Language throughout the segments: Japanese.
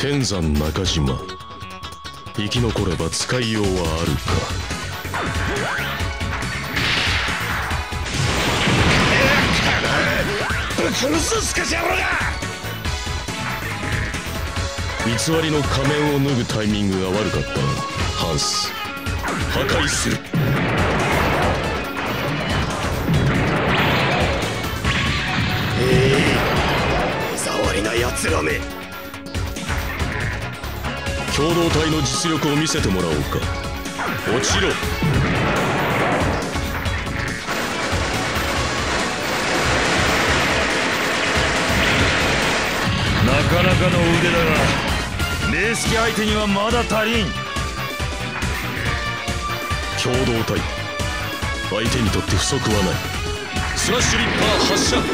天山中島、生き残れば使いようはあるか。 ぶち殺すスカシ野郎が。 偽りの仮面を脱ぐタイミングが悪かったな。ハンス、破壊する。 手触りな奴らめ。 共同体の実力を見せてもらおうか。落ちろ。 なかなかの腕だが、名式相手にはまだ足りん。 共同体、相手にとって不足はない。スラッシュリッパー発射。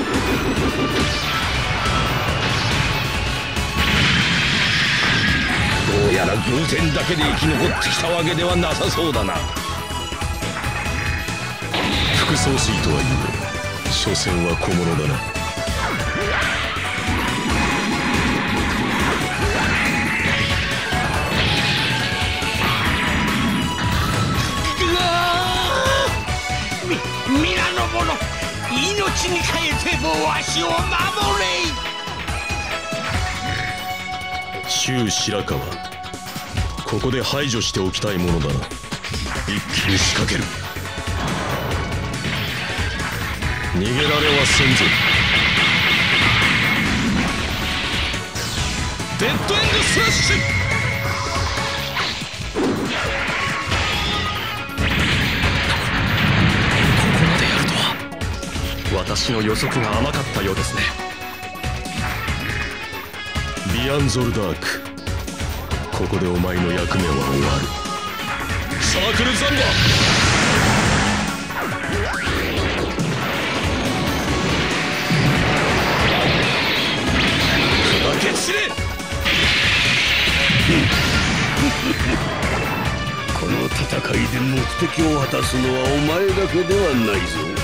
どうやら偶然だけで生き残ってきたわけではなさそうだな。 副総帥とはいえ所詮は小物だな。 皆の者、命に代えてもわしを守れ。 周白川、ここで排除しておきたいものだな。一気に仕掛ける。逃げられはせんぞ。デッドエンドスラッシュ。 私の予測が甘かったようですね。 ビアンゾルダーク、ここでお前の役目は終わる。サークルザンバ。砕け散れ。 この戦いで目的を果たすのはお前だけではないぞ。